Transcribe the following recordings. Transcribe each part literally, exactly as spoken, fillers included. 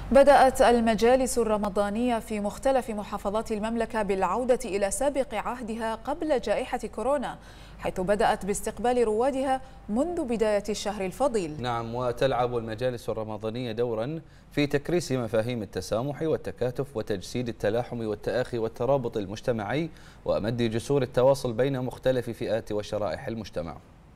بدأت المجالس الرمضانية في مختلف محافظات المملكة بالعودة إلى سابق عهدها قبل جائحة كورونا، حيث بدأت باستقبال روادها منذ بداية الشهر الفضيل. نعم، وتلعب المجالس الرمضانية دورا في تكريس مفاهيم التسامح والتكاتف وتجسيد التلاحم والتآخي والترابط المجتمعي ومد جسور التواصل بين مختلف فئات وشرائح المجتمع.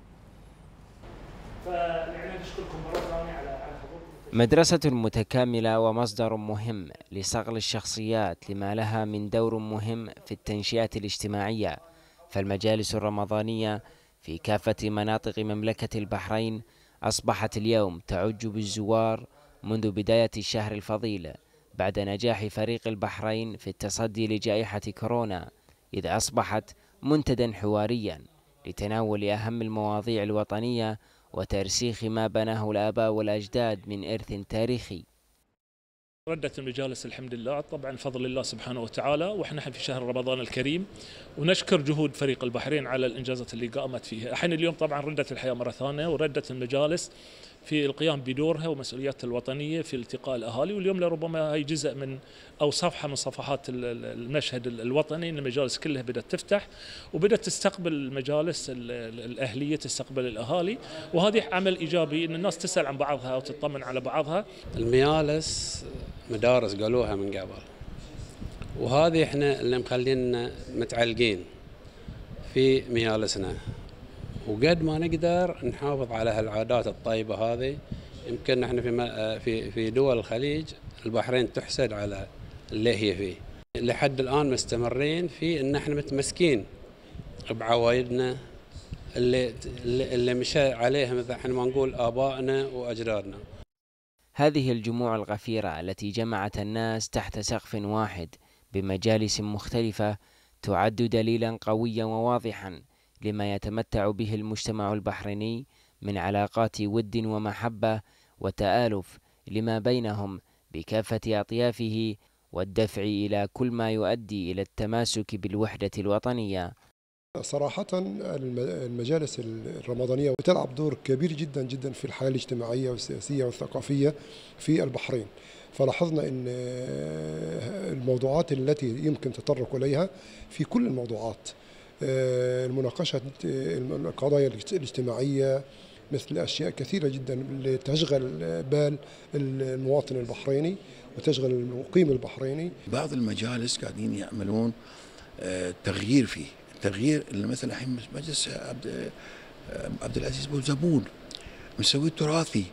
مدرسة متكاملة ومصدر مهم لصقل الشخصيات لما لها من دور مهم في التنشئة الاجتماعية، فالمجالس الرمضانية في كافة مناطق مملكة البحرين أصبحت اليوم تعج بالزوار منذ بداية الشهر الفضيل بعد نجاح فريق البحرين في التصدي لجائحة كورونا، إذ أصبحت منتدى حواريا لتناول أهم المواضيع الوطنية وترسيخ ما بناه الآباء والأجداد من إرث تاريخي. ردت المجالس الحمد لله طبعا فضل الله سبحانه وتعالى، واحنا في شهر رمضان الكريم، ونشكر جهود فريق البحرين على الانجازات اللي قامت فيها. الحين اليوم طبعا ردت الحياه مره ثانيه، وردت المجالس في القيام بدورها ومسؤولياتها الوطنيه في التقاء الاهالي، واليوم لربما هي جزء من او صفحه من صفحات المشهد الوطني، ان المجالس كلها بدات تفتح وبدات تستقبل المجالس الاهليه، تستقبل الاهالي، وهذه عمل ايجابي ان الناس تسال عن بعضها وتطمن على بعضها. المجالس مدارس قالوها من قبل، وهذه احنا اللي مخلينا متعلقين في مجالسنا، وقد ما نقدر نحافظ على هالعادات الطيبه هذه. يمكن احنا في في في دول الخليج البحرين تحسد على اللي هي فيه، لحد الان مستمرين في ان احنا متمسكين بعوايدنا اللي اللي مشى عليها مثل احنا ما نقول ابائنا واجدادنا. هذه الجموع الغفيرة التي جمعت الناس تحت سقف واحد بمجالس مختلفة تعد دليلا قويا وواضحا لما يتمتع به المجتمع البحريني من علاقات ود ومحبة وتآلف لما بينهم بكافة أطيافه، والدفع إلى كل ما يؤدي إلى التماسك بالوحدة الوطنية. صراحة المجالس الرمضانية تلعب دور كبير جدا جدا في الحياة الاجتماعية والسياسية والثقافية في البحرين، فلاحظنا أن الموضوعات التي يمكن التطرق إليها في كل الموضوعات، المناقشة القضايا الاجتماعية مثل أشياء كثيرة جدا تشغل بال المواطن البحريني وتشغل المقيم البحريني. بعض المجالس قاعدين يعملون تغيير فيه، تغيير مثلا الحين مجلس عبد عبد العزيز بوزبون مسوي تراثي،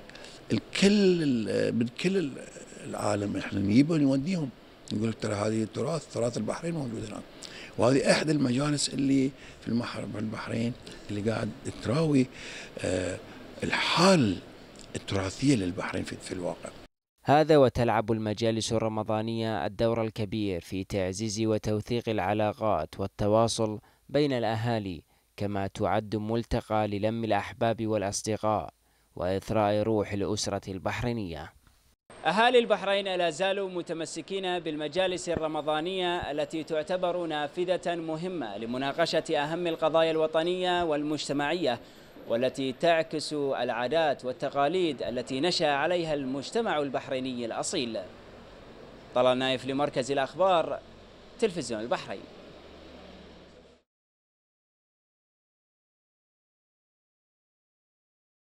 الكل من كل العالم احنا نجيبهم نوديهم نقول ترى هذه التراث، تراث البحرين موجود هنا، وهذه احد المجالس اللي في البحرين اللي قاعد تراوي الحال التراثيه للبحرين في الواقع. هذا وتلعب المجالس الرمضانية الدور الكبير في تعزيز وتوثيق العلاقات والتواصل بين الأهالي، كما تعد ملتقى للم الأحباب والأصدقاء وإثراء روح الأسرة البحرينية. أهالي البحرين لا زالوا متمسكين بالمجالس الرمضانية التي تعتبر نافذة مهمة لمناقشة أهم القضايا الوطنية والمجتمعية، والتي تعكس العادات والتقاليد التي نشأ عليها المجتمع البحريني الأصيل. طلال نايف لمركز الأخبار، تلفزيون البحرين.